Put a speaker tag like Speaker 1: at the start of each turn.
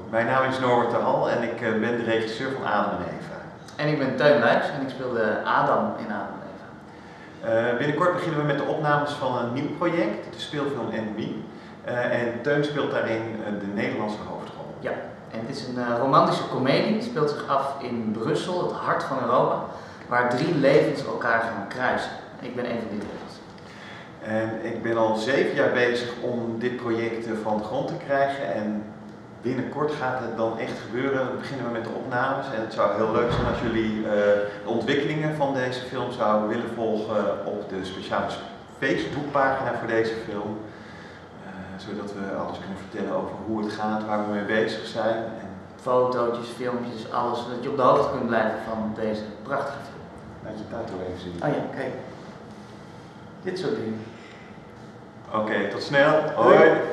Speaker 1: mijn naam is Norbert de Hal en ik ben de regisseur van Adam en Eva.
Speaker 2: En ik ben Teun Luijks en ik speelde Adam in Adam en Eva.
Speaker 1: Binnenkort beginnen we met de opnames van een nieuw project, de speelfilm Enemy. En Teun speelt daarin de Nederlandse hoofdrol.
Speaker 2: Ja, en het is een romantische komedie. Het speelt zich af in Brussel, het hart van Europa, waar 3 levens elkaar gaan kruisen. Ik ben een van die levens.
Speaker 1: En ik ben al 7 jaar bezig om dit project van de grond te krijgen en binnenkort gaat het dan echt gebeuren. Dan beginnen we met de opnames en het zou heel leuk zijn als jullie de ontwikkelingen van deze film zouden willen volgen op de speciale Facebookpagina voor deze film. Zodat we alles kunnen vertellen over hoe het gaat, waar we mee bezig zijn. En
Speaker 2: fotootjes, filmpjes, alles, zodat je op de hoogte kunt blijven van deze prachtige film.
Speaker 1: laat je tattoo even zien.
Speaker 2: Oh ja, kijk. Dit soort dingen.
Speaker 1: Oké, tot snel. Hoi.